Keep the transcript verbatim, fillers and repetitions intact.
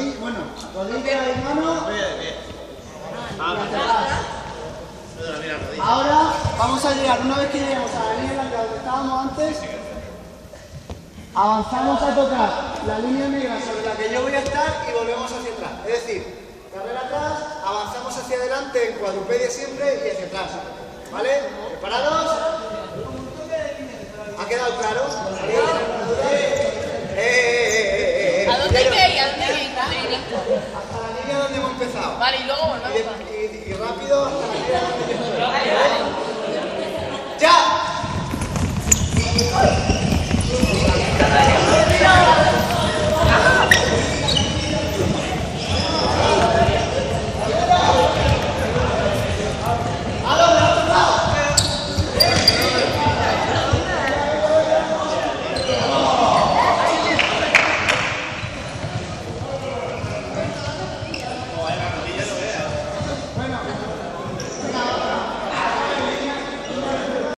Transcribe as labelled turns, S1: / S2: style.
S1: rodilla, bueno, rodilla y mano. Ahora vamos a llegar, una vez que lleguemos a la línea blanca donde estábamos antes, avanzamos a tocar la línea negra sobre la que yo voy a estar y volvemos hacia atrás. Es decir, carrera atrás, avanzamos hacia adelante en cuadrupedia siempre y hacia atrás. ¿Vale? ¿Preparados? ¿Ha quedado claro?